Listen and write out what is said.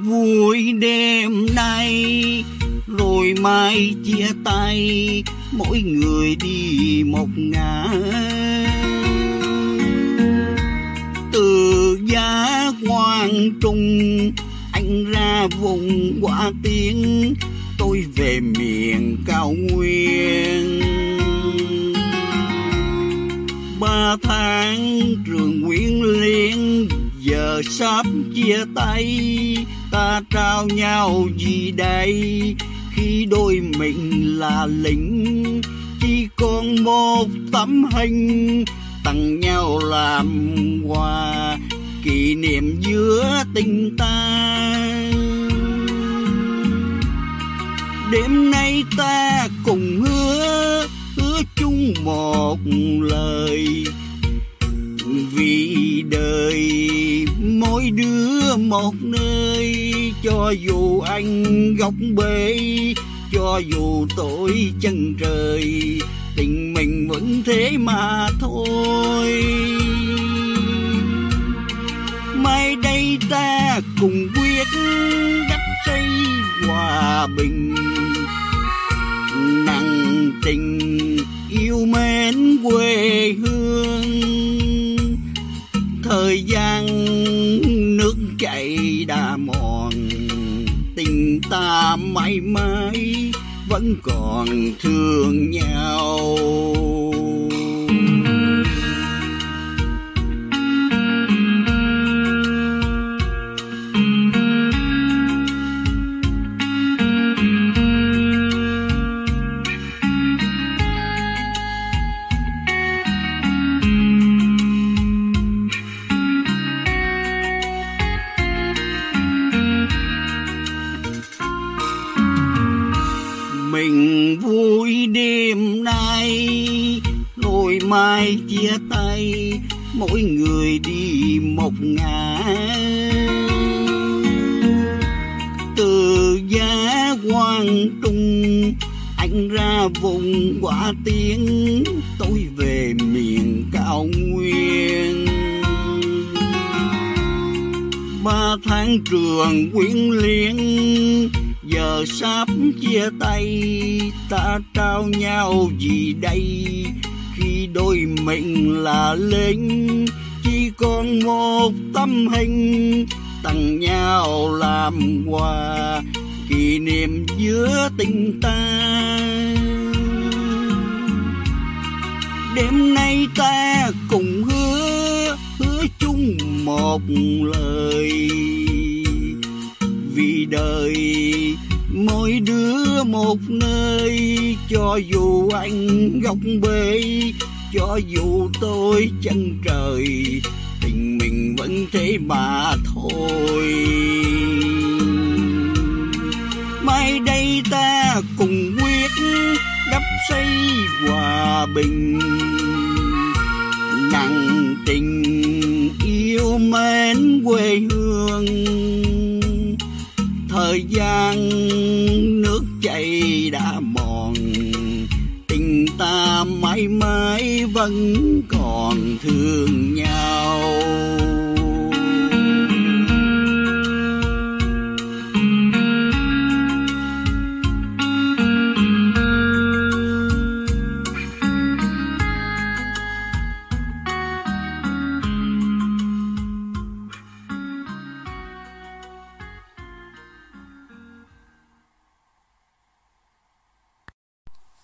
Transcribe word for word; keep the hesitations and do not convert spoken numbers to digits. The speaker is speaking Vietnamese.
vui đêm nay, rồi mai chia tay, mỗi người đi một ngả. Từ giá Quang Trung anh ra vùng Quả Tiến, tôi về miền cao nguyên. Ba tháng trường Nguyễn Liên giờ sắp chia tay, ta trao nhau gì đây khi đôi mình là lính. Chỉ còn một tấm hình tặng nhau làm quà, kỷ niệm giữa tình ta. Đêm nay ta cùng hứa, hứa chung một lời, vì đời mỗi đứa một nơi. Cho dù anh góc bể, cho dù tôi chân trời, tình mình vẫn thế mà thôi. Mai đây ta cùng quyết đắp xây hòa bình, nặng tình yêu mến quê hương. Thời gian nước chảy đã mòn, tình ta mãi mãi vẫn còn thương nhau. Mình vui đêm nay, rồi mai chia tay, mỗi người đi một ngả. Từ giá Quang Trung anh ra vùng Quả Tiến, tôi về miền cao nguyên. Ba tháng trường Nguyễn Liên giờ sắp chia tay, ta trao nhau gì đây khi đôi mình là lính. Chỉ còn một tấm hình tặng nhau làm quà, kỷ niệm giữa tình ta. Đêm nay ta cùng hứa, hứa chung một lời, vì đời mỗi đứa một nơi. Cho dù anh góc bể, cho dù tôi chân trời, tình mình vẫn thế mà thôi. Mai đây ta cùng quyết đắp xây hòa bình, nặng tình yêu mến quê hương. Thời gian nước chảy đã mòn, tình ta mãi mãi vẫn còn thương nhau.